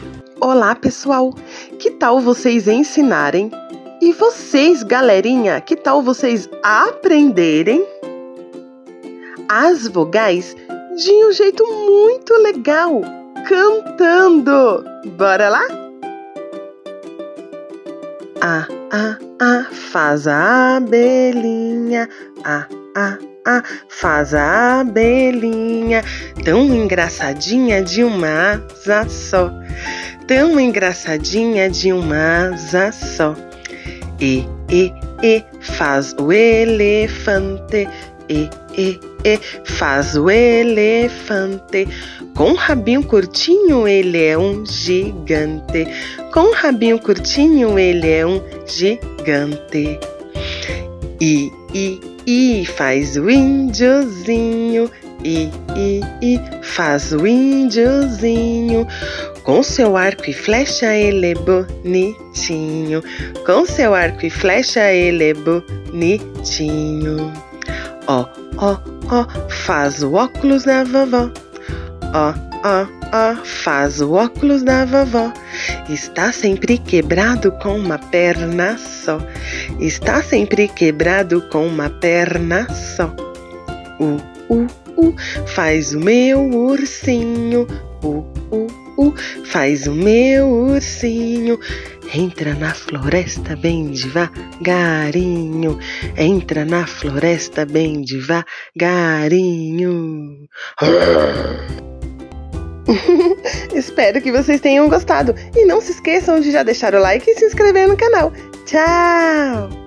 Olá, pessoal! Que tal vocês ensinarem? E vocês, galerinha, que tal vocês aprenderem as vogais de um jeito muito legal, cantando? Bora lá? A, faz a abelhinha, a, faz a abelhinha, tão engraçadinha de uma asa só, tão engraçadinha de uma asa só. E, faz o elefante, e, faz o elefante, com rabinho curtinho ele é um gigante, com rabinho curtinho ele é um gigante. E, faz o índiozinho, e, faz o índiozinho, com seu arco e flecha ele é bonitinho, com seu arco e flecha ele é bonitinho. Ó, faz o óculos da vovó, ó, faz o óculos da vovó, está sempre quebrado com uma perna só, está sempre quebrado com uma perna só. Faz o meu ursinho, faz o meu ursinho, entra na floresta bem devagarinho, entra na floresta bem devagarinho. Espero que vocês tenham gostado e não se esqueçam de já deixar o like e se inscrever no canal. Tchau!